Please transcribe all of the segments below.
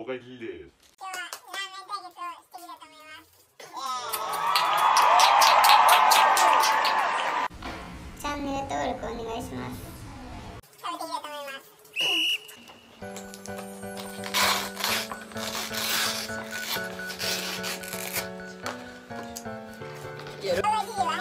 おかえりです。 今日はラーメン対決をしてみようと思います。チャンネル登録お願いします。食べてみようと思います。 やる。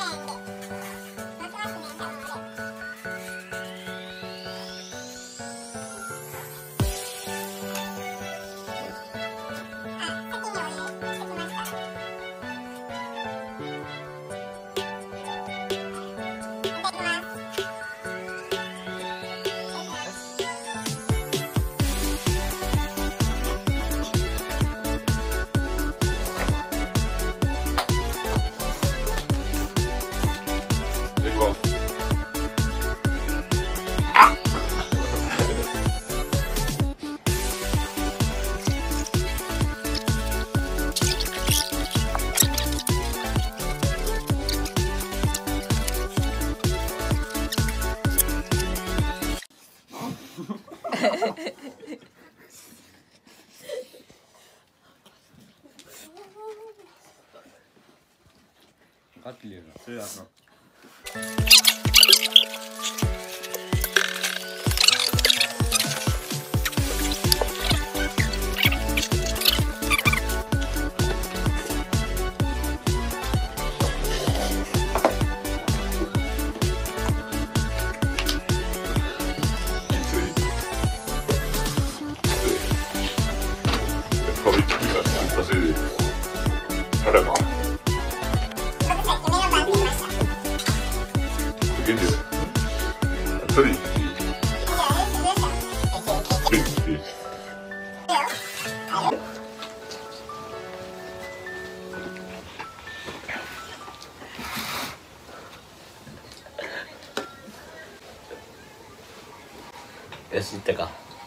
Atlieren, sehr gut. よし、行ったか。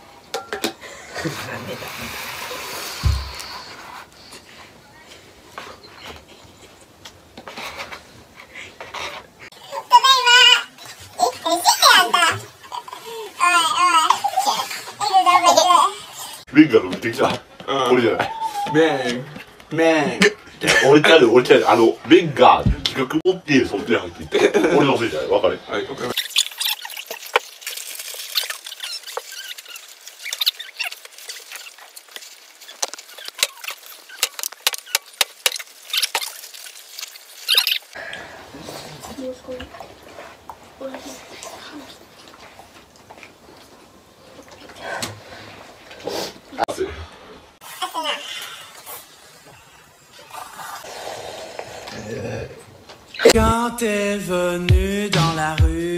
麺が伸びてきた。俺じゃない。 麺。 俺ちゃう、麺が企画持っているそっちに入っていって。俺のせいじゃない。わかる。はい、わかる。 Quand t'es venu dans la rue.